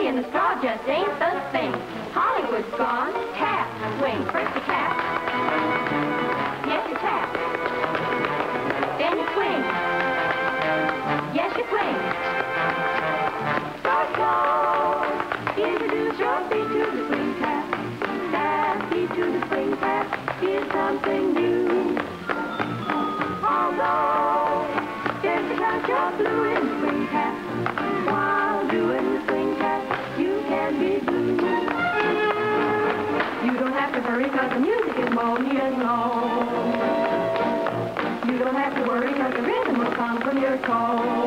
in the straw just ain't the thing. Hollywood's gone. Tap, swing, first you tap. Yes, you tap. Then you swing. Yes, you swing. Start slow. Introduce your feet to the swing tap. Tap, feet to the swing tap. Here's something new. Although, just because you're blue in the swing tap, while doing the swing tap, you can be blue. You don't have to hurry because the music is melodious, no. You don't have to worry because the rhythm will come from your toe.